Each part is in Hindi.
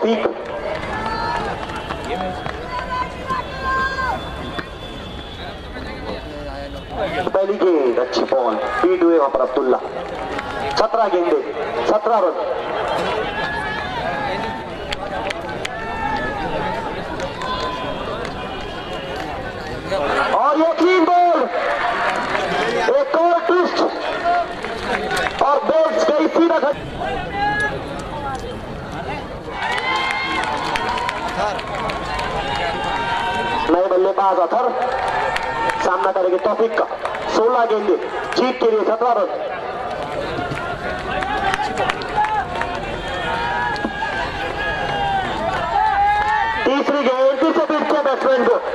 तौफीक। पहली गेंद, अच्छी बॉल, फीड हुए वहां पर अब्दुल्ला। 17 गेंदे, 17 रन। और ये क्लीन बॉल, एक और ट्विस्ट और बॉल्स गई सीधा घर। नए बल्लेबाज अथर सामना करेंगे तौफीक का। 16 गेंदे, जीत के लिए 17 रन। तीसरी गेंद, फिर से पीट किया बैट्समैन को।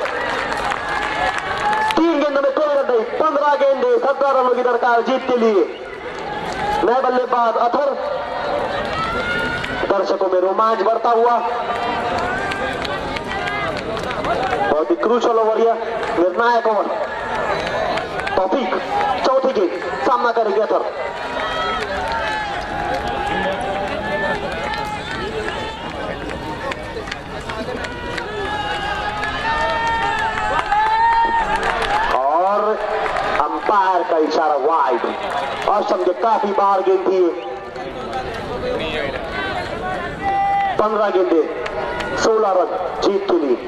3 गेंदों में कोई रन नहीं। 15 गेंदे, 17 रनों की दरकार जीत के लिए। नए बल्लेबाज अथर। दर्शकों में रोमांच बढ़ता हुआ। बहुत ही क्रूशल ओवर, यह निर्णायक ओवर। तौफीक चौथी गेंद, सामना करेंगे अथर। और अंपायर का इशारा वाइड। और समझे काफी बार गेंद थी। 15 गेंदे, 16 रन जीत के लिए।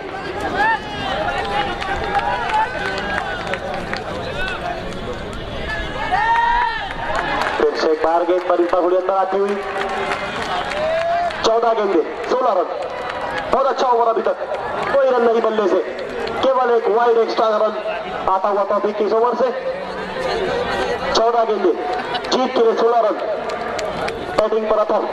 फिर से एक बार गेंद पर अंदर आती हुई। 14 गेंदे, 16 रन। बहुत अच्छा ओवर अभी तक, कोई रन नहीं बल्ले से, केवल एक वाइड एक्स्ट्रा रन आता हुआ तौफीक इस ओवर से। 14 गेंदे, जीत के लिए 16 रन। बैटिंग पर अथर।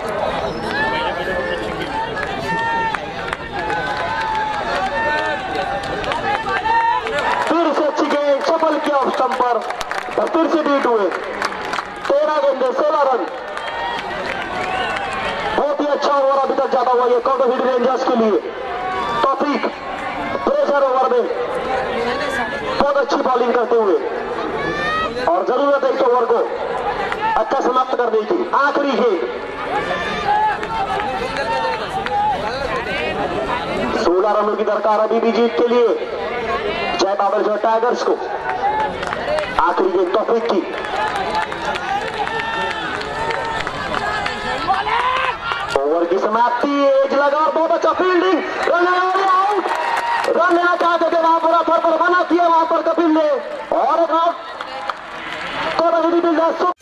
फिर से अच्छी गेंद, सफल किया ऑफ स्टंप पर और फिर से बीट हुए। 13 गेंदे, 16 रन। बहुत ही अच्छा ओवर अभी तक जाता हुआ ये कोटोफिट रेंजर्स के लिए। तौफीक प्रेशर ओवर में बहुत अच्छी बॉलिंग करते हुए, और जरूरत है इस ओवर को अच्छा समाप्त करने की। आखिरी गेंद, 16 रनों की दरकार अभी भी जीत के लिए जय बाबर टाइगर्स को। आखिरी गेंद तौफीक की। ओवर की समाप्ति, एज लगा और बहुत अच्छा फील्डिंग। रन आउट, रन लेना चाहते थे वहां पर अथर पर, मना किया वहां पर कपिल ने। और एक आउट।